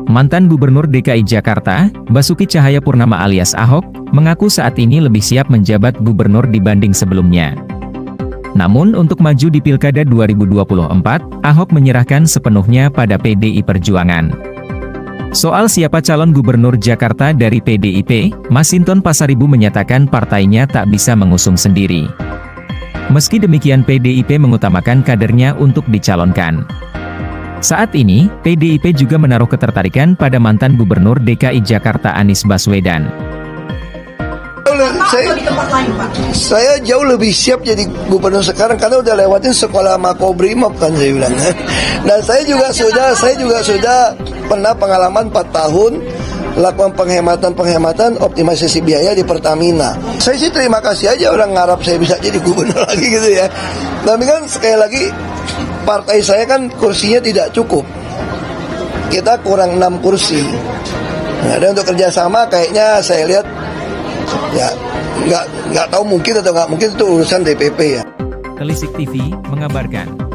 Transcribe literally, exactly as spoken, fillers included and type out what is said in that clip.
mantan Gubernur D K I Jakarta, Basuki Cahayapurnama alias Ahok, mengaku saat ini lebih siap menjabat gubernur dibanding sebelumnya. Namun untuk maju di Pilkada dua ribu dua puluh empat, Ahok menyerahkan sepenuhnya pada P D I Perjuangan. Soal siapa calon gubernur Jakarta dari P D I P, Masinton Pasaribu menyatakan partainya tak bisa mengusung sendiri. Meski demikian P D I P mengutamakan kadernya untuk dicalonkan. Saat ini, P D I P juga menaruh ketertarikan pada mantan Gubernur D K I Jakarta Anies Baswedan. Saya, saya jauh lebih siap jadi gubernur sekarang karena udah lewatin sekolah Makobrimob kan saya bilang. Dan saya juga sudah, saya juga sudah pernah pengalaman empat tahun lakukan penghematan-penghematan optimalisasi biaya di Pertamina. Saya sih terima kasih aja orang ngarap saya bisa jadi gubernur lagi gitu ya. Tapi kan sekali lagi partai saya kan kursinya tidak cukup. Kita kurang enam kursi. Nah, dan untuk kerjasama kayaknya saya lihat ya nggak nggak tahu mungkin atau nggak mungkin itu urusan D P P ya. Telisik T V mengabarkan.